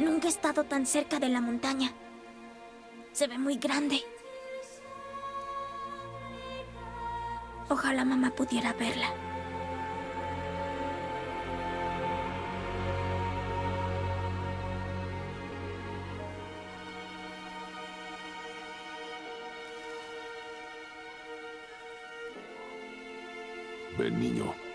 Nunca he estado tan cerca de la montaña. Se ve muy grande. Ojalá mamá pudiera verla. Ven, niño.